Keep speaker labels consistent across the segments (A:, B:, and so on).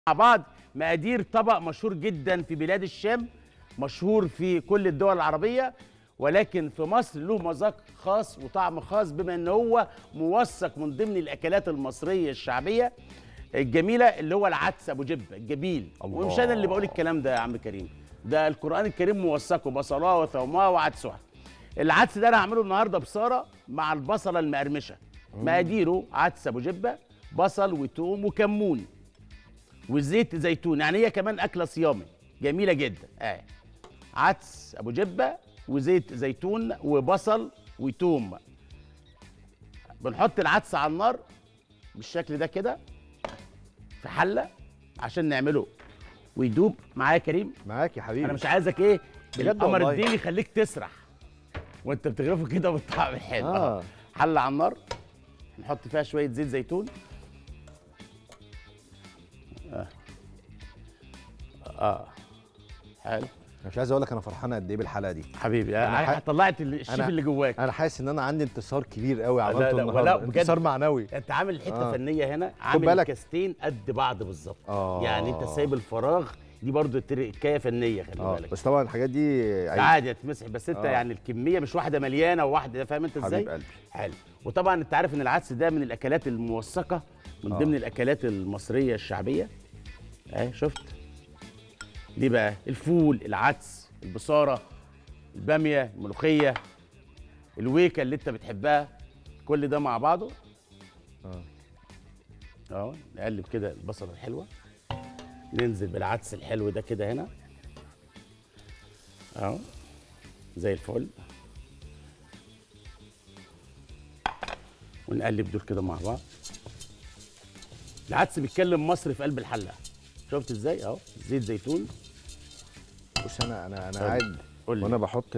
A: مع بعض مقادير طبق مشهور جدا في بلاد الشام، مشهور في كل الدول العربية، ولكن في مصر له مذاق خاص وطعم خاص بما ان هو موثق من ضمن الاكلات المصرية الشعبية الجميلة اللي هو العدس ابو جبة الجميل. ومش انا اللي بقول الكلام ده يا عم كريم، ده القرآن الكريم موثقه بصلاه وثوماه وعدسها. العدس ده انا هعمله النهارده بصارة مع البصلة المقرمشة. مقاديره عدس ابو جبة، بصل وتوم وكمون وزيت زيتون، يعني هي كمان اكله صيامي جميله جدا. عدس ابو جبه وزيت زيتون وبصل وتوم. بنحط العدس على النار بالشكل ده كده في حله عشان نعمله ويدوب. معايا يا كريم؟
B: معاك يا حبيبي.
A: انا مش عايزك ايه بالقمر
B: والله.
A: الديني يخليك تسرح وانت بتغرفه كده بالطعم الحلو. حله على النار نحط فيها شويه زيت زيتون. حلو.
B: مش عايز اقول لك انا فرحان قد ايه بالحلقه دي
A: حبيبي انا طلعت الشيف اللي جواك.
B: انا حاسس ان انا عندي انتصار كبير قوي عملته
A: لا
B: النهارده.
A: بجد.
B: انتصار معنوي.
A: انت عامل حته فنيه هنا، عامل كاستين قد بعض بالظبط. يعني انت سايب الفراغ، دي برضو تركايه فنيه خلي بالك.
B: بس طبعا الحاجات دي
A: عادي تتمسح، بس انت يعني الكميه مش واحده مليانه وواحده، فاهم انت ازاي؟
B: حبيب قلبي.
A: حلو. وطبعا انت عارف ان العدس ده من الاكلات الموثقه من ضمن الاكلات المصريه الشعبيه. شفت ليه بقى؟ الفول، العدس، البصاره، الباميه، الملوخيه، الويكه اللي انت بتحبها، كل ده مع بعضه. نقلب كده البصله الحلوه، ننزل بالعدس الحلو ده كده هنا زي الفل، ونقلب دول كده مع بعض. العدس بيتكلم مصري في قلب الحله، شفت ازاي؟ زيت زيتون.
B: بص انا قاعد وانا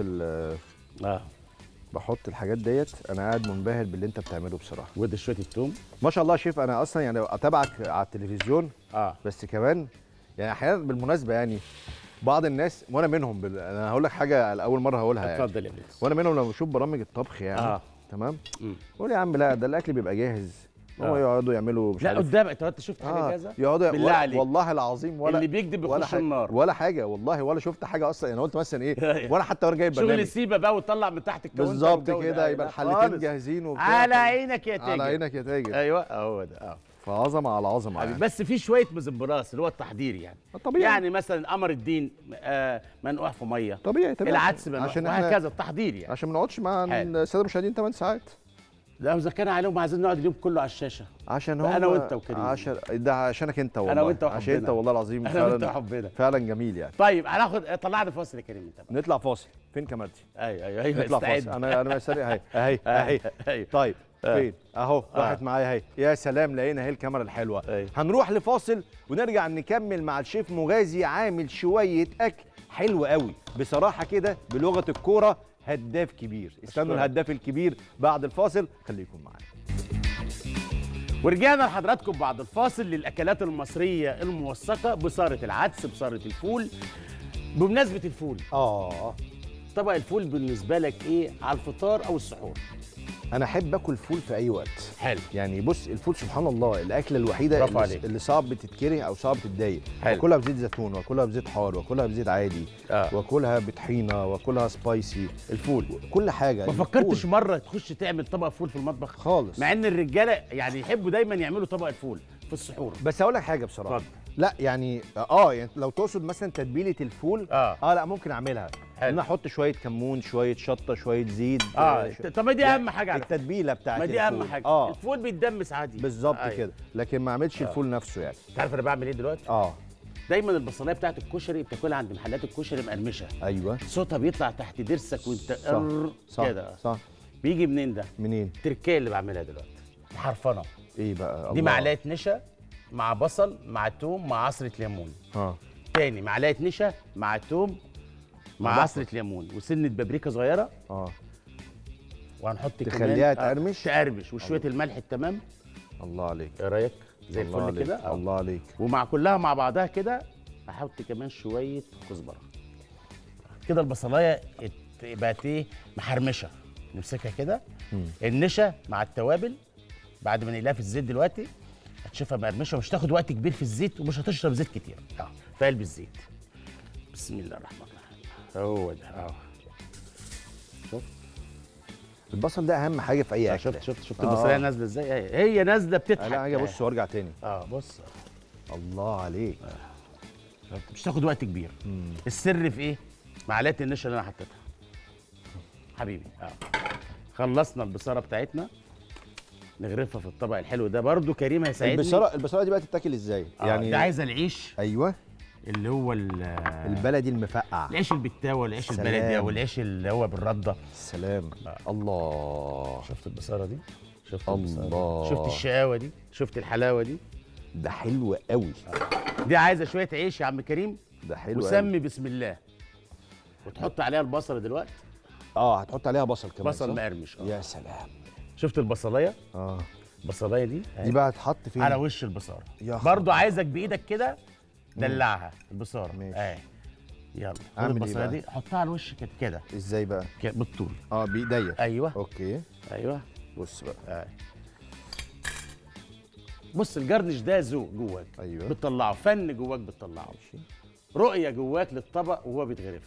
B: بحط الحاجات ديت، انا قاعد منبهر باللي انت بتعمله بصراحه.
A: وده شويه التوم
B: ما شاء الله يا شيف. انا اصلا يعني اتابعك على التلفزيون بس كمان يعني احيانا بالمناسبه يعني بعض الناس وانا منهم انا هقول لك حاجه لاول مره هقولها يعني.
A: اتفضل يا بيس.
B: وانا منهم لما بشوف برامج الطبخ يعني تمام بقول يا عم لا ده الاكل بيبقى جاهز، هو يقعدوا يعملوا مش
A: لا
B: عارف.
A: قدامك انت شفت حاجه جاهزه؟
B: يقعدوا
A: بالله عليك
B: والله العظيم ولا
A: اللي بيكذب بيخش النار
B: ولا حاجه والله، ولا شفت حاجه اصلا. انا قلت مثلا ايه ولا حتى وانا جايب برنامج
A: شغل سيبه بقى وتطلع من تحت الكاونتر
B: بالظبط كده، يبقى الحلتين جاهزين وبتاع.
A: على عينك يا تاجر،
B: على عينك يا تاجر.
A: ايوه هو ده.
B: فعظمه على عظمه يعني.
A: بس في شويه مزمبراس اللي هو التحضير يعني
B: طبيعي.
A: يعني مثلا قمر الدين منقوع في ميه
B: طبيعي
A: العدس وهكذا التحضير يعني
B: عشان ما نقعدش مع الساده المشاهدين 8 ساعات.
A: لا اذا كان عليهم عايزين نقعد اليوم كله على الشاشه
B: عشان هم
A: انا وانت وكريم.
B: ده عشانك انت والله.
A: انا وانت وحبنا.
B: عشان انت والله العظيم
A: انا وانت وحبنا
B: فعلا جميل يعني.
A: طيب هناخد طلعنا فاصل يا كريم انت بقى.
B: نطلع فاصل. فين كاميرتي؟
A: ايوه
B: نطلع فاصل. انا مستني اهي طيب فين اهو راحت معايا اهي. يا سلام لقينا اهي الكاميرا الحلوه. هنروح لفاصل ونرجع نكمل مع الشيف مغازي عامل شويه اكل حلو قوي بصراحه كده بلغه الكوره. هداف كبير. استنوا الهداف الكبير بعد الفاصل، خليكم معانا.
A: ورجعنا لحضراتكم بعد الفاصل للاكلات المصريه الموثقه بصاره العدس، بصاره الفول. بمناسبه الفول طبق الفول بالنسبه لك ايه على الفطار او السحور؟
B: انا احب اكل فول في اي وقت.
A: حلو.
B: يعني بص الفول سبحان الله الاكله الوحيده اللي صعب تتكره او صعب تتضايق. واكلها بزيت زيتون، واكلها بزيت حار، واكلها بزيت عادي، واكلها بطحينه، واكلها سبايسي.
A: الفول
B: كل حاجه.
A: ما فكرتش مره تخش تعمل طبق فول في المطبخ
B: خالص؟
A: مع ان الرجاله يعني يحبوا دايما يعملوا طبق الفول في السحور.
B: بس هقول لك حاجه بصراحه.
A: اتفضل.
B: لا يعني يعني لو تقصد مثلا تتبيله الفول لا ممكن اعملها. انا احط شويه كمون، شويه شطه، شويه زيت.
A: طب ما دي اهم حاجه على
B: التتبيله بتاعت
A: ما دي اهم حاجه. الفول بيتدمس عادي
B: بالظبط كده، لكن ما اعملش الفول نفسه يعني.
A: انت عارف انا بعمل ايه دلوقتي؟ دايما البصلايه بتاعت الكشري بتاكلها عند محلات الكشري مقرمشه.
B: ايوه
A: صوتها بيطلع تحت ضرسك وانت
B: صح
A: كده.
B: صح.
A: بيجي منين ده؟
B: منين؟
A: التركيه اللي بعملها دلوقتي حرفنه.
B: ايه بقى؟
A: دي معلقه نشا مع بصل مع توم مع عصره ليمون. تاني معلقه نشا مع توم مع عصره ليمون وسنه بابريكا صغيره. وهنحط كمان
B: تخليها تقرمش
A: وشويه الملح التمام.
B: الله عليك.
A: ايه رايك؟ زي الفل كده.
B: الله عليك.
A: ومع كلها مع بعضها كده هحط كمان شويه كزبره كده. البصلايه بقت ايه محرمشه. نمسكها كده النشا مع التوابل بعد ما نقليها في الزيت دلوقتي هتشوفها مقرمشه ومش هتاخد وقت كبير في الزيت ومش هتشرب زيت كتير في قلب الزيت. بسم الله الرحمن الرحيم. هو ده
B: شوف البصل ده اهم حاجه في اي اكله.
A: شفت البصليه نازله ازاي؟ هي نازله بتضحك.
B: لا اجي ابص وارجع تاني.
A: بص
B: الله عليك.
A: مش تاخد وقت كبير. السر في ايه؟ معلقه النشا اللي انا حطيتها حبيبي. خلصنا البصاره بتاعتنا، نغرفها في الطبق الحلو ده. برضو كريم هيساعدني.
B: البصاره دي بقى تتاكل ازاي؟
A: يعني ده عايزه العيش.
B: ايوه
A: اللي هو
B: البلدي المفقع،
A: العيش البتاوه، العيش البلدي او العيش اللي هو بالرده.
B: سلام. الله،
A: شفت البصاره دي؟ شفت
B: الله،
A: شفت الشقاوه دي؟ شفت الحلاوه دي؟
B: ده حلو قوي.
A: دي عايزه شويه عيش يا عم كريم.
B: ده حلو قوي.
A: وسمي بسم الله وتحط عليها البصله دلوقتي.
B: هتحط عليها بصل كمان.
A: بصل مقرمش.
B: يا سلام.
A: شفت البصلايه؟ البصلايه دي
B: بقى هتحط فين؟
A: على وش البصاره. برضو عايزك بايدك كده دلعها البصاره.
B: ماشي.
A: يلا خد البصلايه دي حطها على الوش كده.
B: ازاي بقى؟
A: بالطول.
B: بايديا.
A: ايوه.
B: اوكي.
A: ايوه.
B: بص بقى.
A: بص الجرنش ده ذوق جواك.
B: ايوه.
A: بتطلعه فن جواك، بتطلعه رؤيه جواك للطبق وهو بيتغرف.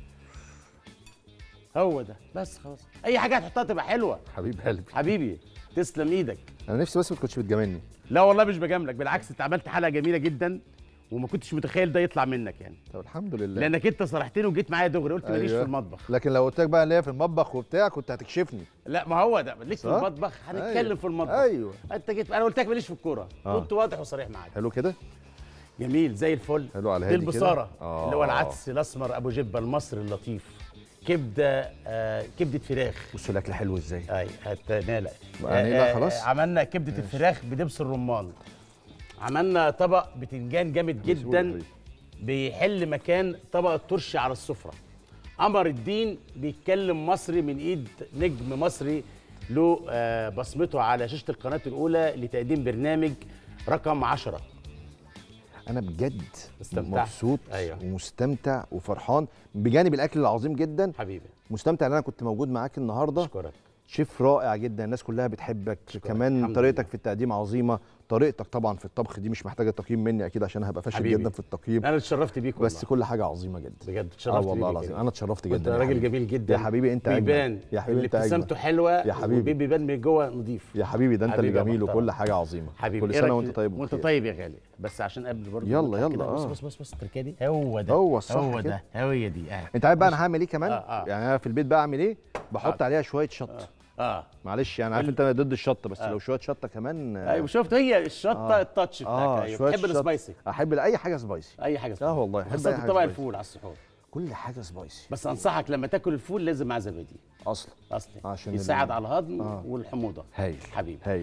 A: هو ده بس. خلاص اي حاجه هتحطها تبقى حلوه.
B: حبيب قلبي.
A: حبيبي تسلم ايدك.
B: انا نفسي بس ما كنتش بتجاملني.
A: لا والله مش بجاملك، بالعكس انت عملت حلقه جميله جدا وما كنتش متخيل ده يطلع منك يعني.
B: طب الحمد لله،
A: لانك انت صرحتني وجيت معايا دغري، قلت ماليش في المطبخ.
B: لكن لو قلت لك بقى اللي هي في المطبخ وبتاع كنت هتكشفني.
A: لا ما هو ده ليك في المطبخ، هنتكلم في المطبخ.
B: ايوه
A: انت جيت، انا قلت لك ماليش في الكوره. كنت واضح وصريح معاك.
B: حلو كده.
A: جميل زي الفل.
B: حلو على
A: هادي كده. دي البصاره اللي هو العدس الاسمر ابو جبه المصري اللطيف. كبده كبده فراخ.
B: بصوا الاكل حلو ازاي.
A: هتنالق
B: لا خلاص.
A: عملنا كبده الفراخ بدبس الرمان. عملنا طبق بتنجان جامد جدا بيحل مكان طبق الترشي على السفره. قمر الدين بيتكلم مصري من ايد نجم مصري له بصمته على شاشه القناه الاولى لتقديم برنامج رقم 10.
B: انا بجد
A: مبسوط.
B: ومستمتع وفرحان بجانب الاكل العظيم جدا.
A: حبيبي
B: مستمتع ان انا كنت موجود معاك النهارده.
A: اشكرك.
B: شيف رائع جدا، الناس كلها بتحبك. كمان طريقتك في التقديم عظيمه. طريقتك طبعا في الطبخ دي مش محتاجه تقييم مني اكيد عشان هبقى فاشل جدا في التقييم.
A: انا اتشرفت بيك والله.
B: بس كل حاجه عظيمه جدا
A: بجد. اتشرفت
B: والله العظيم. انا اتشرفت جدا.
A: انت راجل جميل جدا
B: يا حبيبي. انت
A: بيبان
B: يا حبيبي انت
A: ابتسامته حلوه
B: يا حبيبي.
A: بيبان من جوه نظيف.
B: يا حبيبي ده انت اللي جميل وكل حاجه عظيمه.
A: حبيبي
B: كل سنه وانت طيب
A: وانت طيب يا غالي. بس عشان قبل برضه
B: يلا
A: بص التركيه دي. هو ده
B: هو الصح
A: هو
B: كده.
A: ده هي دي.
B: انت عارف بقى انا هعمل ايه كمان؟ يعني انا في البيت بقى اعمل ايه؟ بحط عليها شويه شطه. معلش يعني عارف انت انا ضد الشطه بس لو شويه شطه كمان.
A: ايوه شفت هي الشطه التاتش بتاعك. ايوه بتحب السبايسي.
B: احب اي حاجه سبايسي.
A: اي حاجه سبايسي.
B: والله
A: احب اي حاجه. طبق الفول على السحور
B: كل حاجه سبايسي.
A: بس انصحك لما تاكل الفول لازم مع زبادي
B: اصلي
A: عشان يساعد على الهضم والحموضه.
B: هايل
A: حبيبي.
B: هايل.